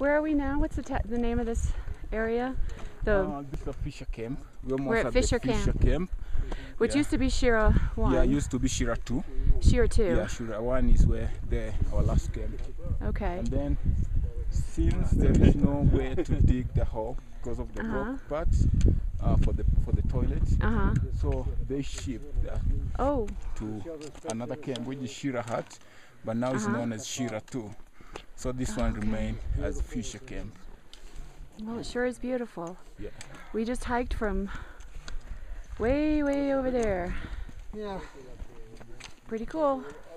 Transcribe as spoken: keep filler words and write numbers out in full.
Where are we now? What's the, the name of this area? The uh, this is a Fisher Camp. We're, we're at Fisher, the Fisher Camp, Camp. which yeah. used to be Shira one. Yeah, it used to be Shira two. Shira two. Yeah, Shira one is where the our last camp. Okay. And then, since there is no way to dig the hole because of the uh-huh. rock parts uh, for the for the toilet, uh-huh. so they shipped uh, oh. to another camp, which is Shira Hut, but now it's uh-huh. known as Shira two. So this oh, one okay. remained as Fisher Camp. Well, it sure is beautiful. Yeah. We just hiked from way, way over there. Yeah. Pretty cool.